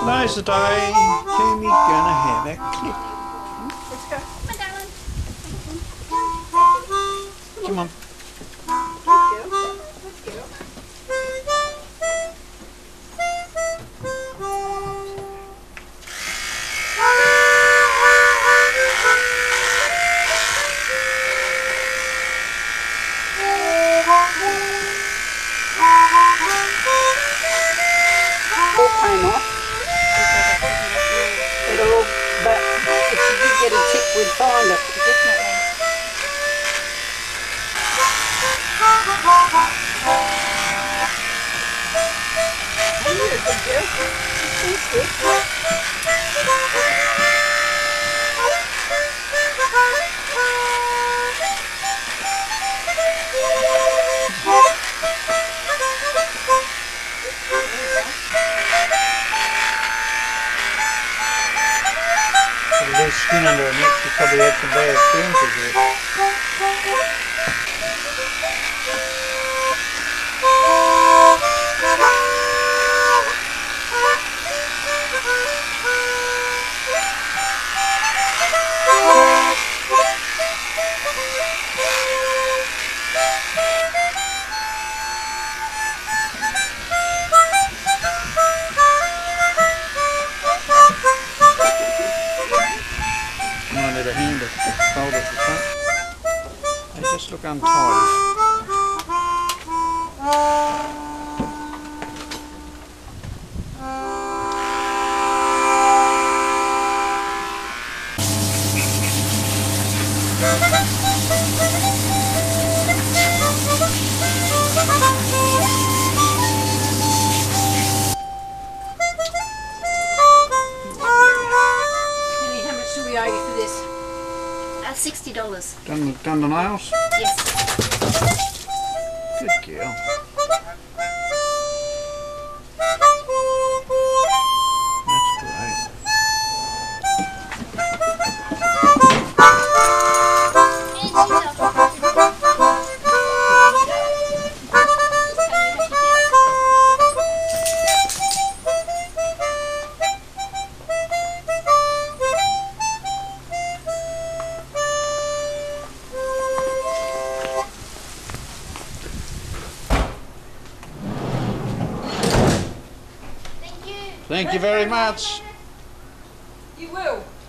Today's the day Kumi's gonna have a clip. Let's go. Come on, darling. Come on. Good girl. Good girl. All came off. But if she did get a tick, we'd find it. Definitely. Oh, you're a good girl. She's good. With a loose skin under her neck, she probably had some bad experiences there. Might let her hand it, fold it at the front. They just look untidy. How much do we owe you for this? $60. Done the nails? Yes. Good girl. That's great. Thank you. Thank you very much. You will.